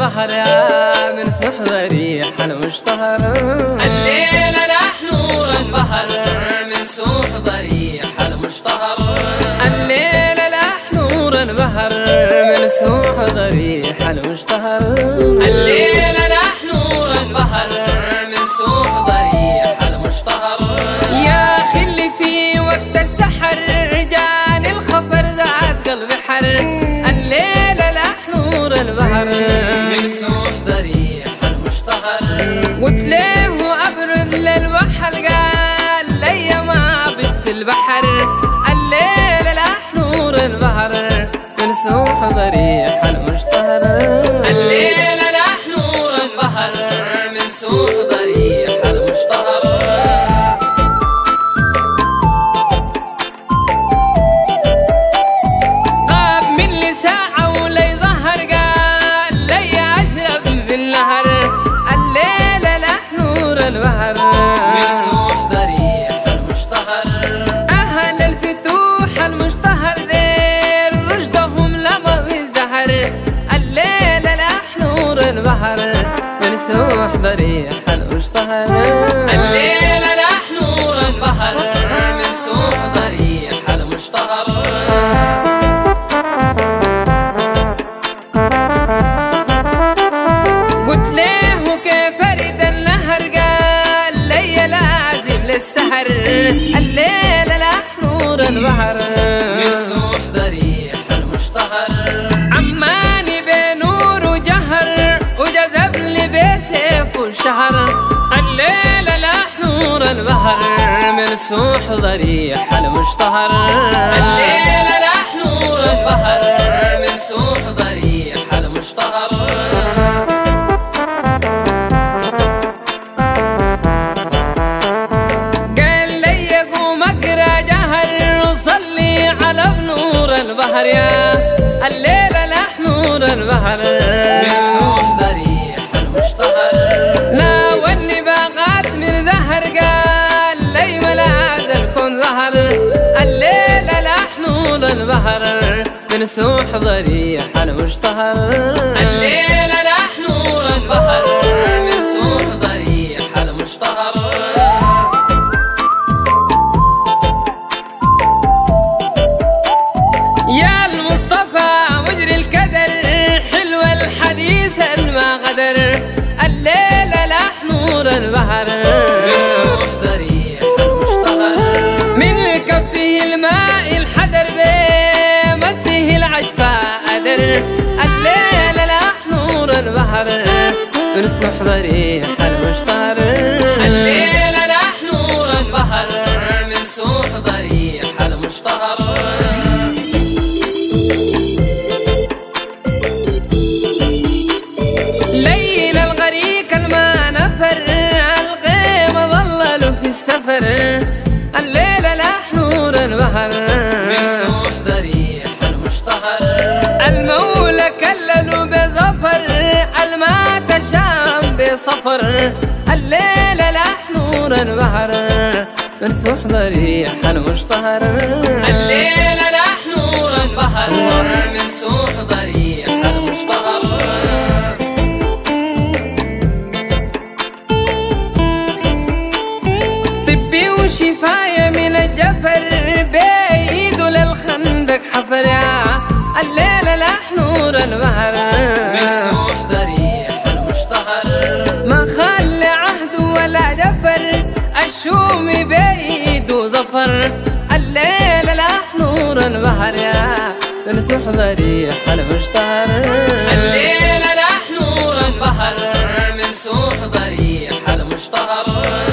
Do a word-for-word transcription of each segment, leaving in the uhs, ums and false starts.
البحر يا من سح ضريح المشتهر. الليلة لح نور البحر من سوح ضريح المشتهر. الليلة لح نور البحر من سوح ضريح المشتهر. الليلة لح نور البحر من سوح ضريح المشتهر. يا خلي في وقت السحر جاني الخفر ذات قلبي حر. الليلة لح نور البحر من سوح ضريح المشتهر. قلت له أبرد للبحر قال لي ما بت في البحر. الليلة لح نور البحر من سوح ضريح المشتهر. الليلة لح نور البحر من سوح ضريح المشتهر. غاب مني ساعة ولي ظهر قال لي أشرب بالنهر. الليلة لح نور البحر من سوح ضريح المشتهر. أهل الفتوح المشتهر دير رشدهم لما بيزدهر. الليلة لح نور البحر من سوح ضريح المشتهر. الليلة لح نور البحر من سوح ضريح المشتهر. قلت له كيف أريد النهر قال لي لازم للسهر. الليلة لح نور البحر من سوح ضريح المشتهر. عماني بنور وجهر وجذب لي بسيف وشهر. الليلة لح نور البحر من سوح ضريح المشتهر. الليلة لح نور البحر من سوح ضريح المشتهر. قال لي قوم اقرا جهر وصلي على بنور البحر. يا الليلة لح نور البحر من سوح ضريح المشتهر. لا واللي باغات من ظهر قال لي ملاذ الكون ظهر. الليلة لح نور البحر من سوح ضريح المشتهر. الليلة لح نور البحر من سوح ضريح المشتهر. يا المصطفى مجري الكدر حلو الحديث الما غدر. الليلة لح نور البحر من سوح ضريح المشتهر. من كفه الماء الحدر بمسه العجفاء أدر. الليلة لح نور البحر من سوح ضريح المشتهر. الليلة لح نور البحر من سوح ضريح المشتهر. ليل الغريق الما نفر الغيم ظلل في السفر. الليلة لح نور البحر من سوح ضريح المشتهر. المولى كللوا بظفر المات شام بصفر. الليلة لح نور البحر من سوح ضريح المشتهر. الليلة لح نور البحر من سوح ضريح المشتهر. طبي وشفاية من الجفر بيدو للخندق حفر. يا الليلة لح نور البحر من سوح ضريح المشتهر. ما خلى عهد ولا جفر الشوم بيدو ظفر. الليلة لح نور البحر يا من سوح ضريح المشتهر. الليلة لح نور البحر من سوح ضريح المشتهر.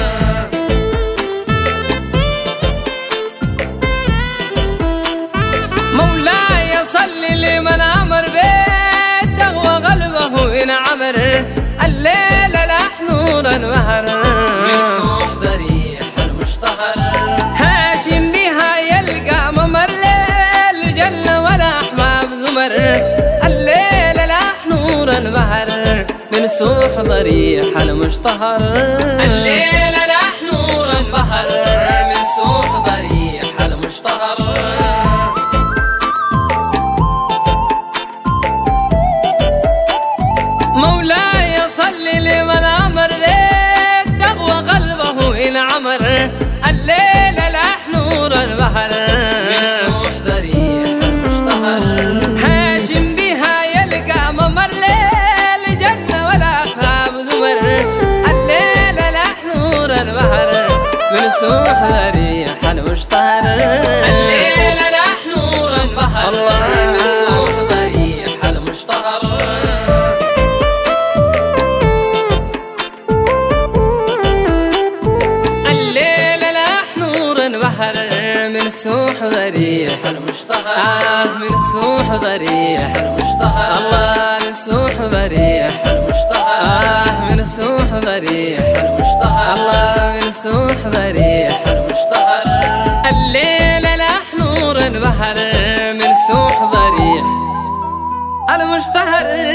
مولاي صل لمن أمر بيته وقلبه إن عمر. الليلة لح نور البحر من سوح ضريح المشتهر. هاشم بها يلقى ممر ليل جل ولا أحباب زمر. الليلة لح نور البحر من سوح ضريح المشتهر. الليلة لح نور البحر من سوح ضريح المشتهر. مولاي صل لمن امر ذيك تقوى قلبه الى عمر الليل لاح نور البحر مسوح ضريح المشتهر هاشم بها يلقى ممر ليل جنة ولا خاب زمر الليل لاح نور البحر مسوح ضريح المشتهر الليل لاح نور البحر مسوح ضريح المشتهر من سوح ضريح المشتهر آه من سوح ضريح المشتهر الله من سوح ضريح المشتهر آه من سوح ضريح المشتهر الله من سوح ضريح المشتهر الليل لاح نور البحر من سوح ضريح المشتهر